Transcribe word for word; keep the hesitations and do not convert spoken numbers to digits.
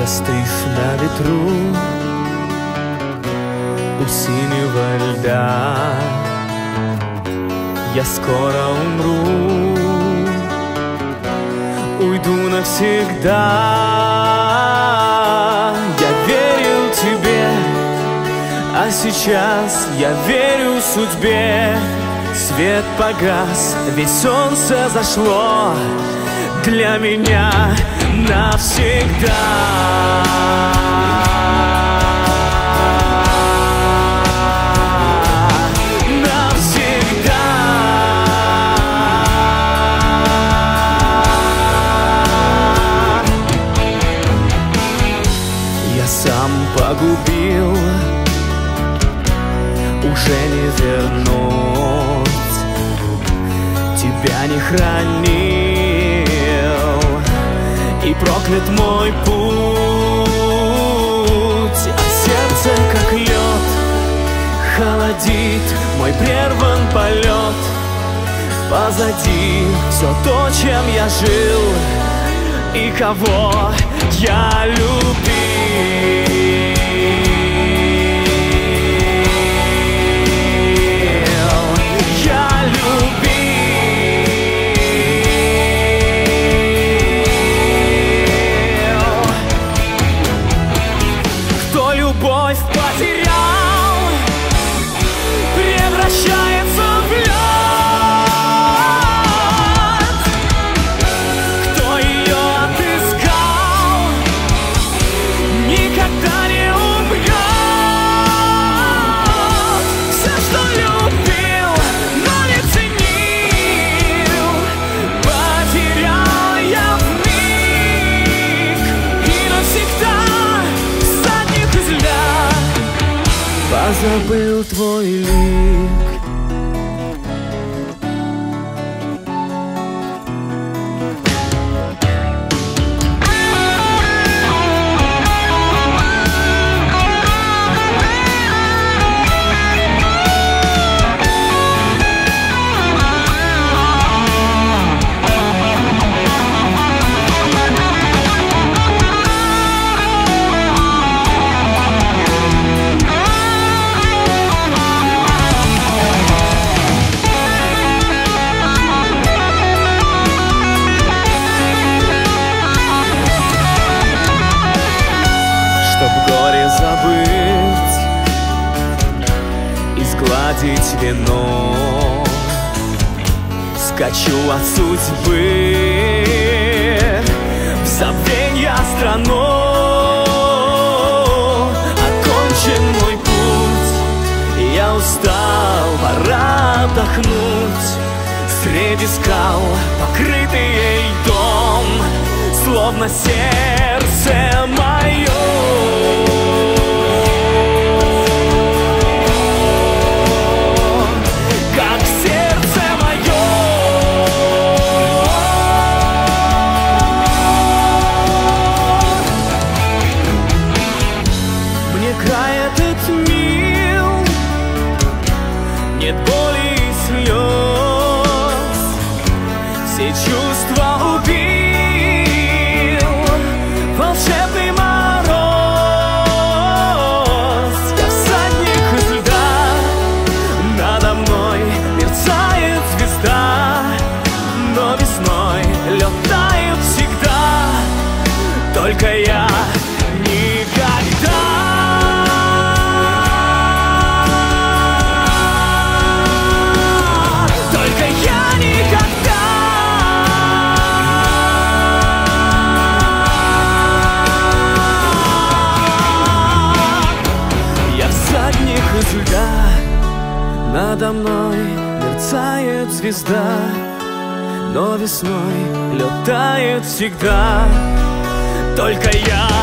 Застыв на ветру у синего льда, я скоро умру, уйду навсегда. Я верил тебе, а сейчас я верю судьбе. Свет погас, ведь солнце зашло для меня навсегда. Навсегда. Я сам погубил, уже не вернуть. Тебя не хранил, и проклят мой путь. А сердце, как лед, холодит мой прерван полет. Позади все то, чем я жил и кого я любил. Любовь потерял, превращается в лед. Кто ее отыскал, никогда не умрет. Все, что любил, но не ценил, потерял я вмиг и навсегда. Позабыл твой лик. Забыть и сгладить вину, скачу от судьбы в забвенья страну. Окончен мой путь, я устал, пора отдохнуть. Среди скал, покрытый льдом, словно сердце мое. Край этот мил, нет боли и слез, все чувства убил волшебный мороз. Я всадник из льда, надо мной мерцает звезда, но весной лед тает всегда, только я никогда. Надо мной мерцает звезда, но весной лед тает всегда, только я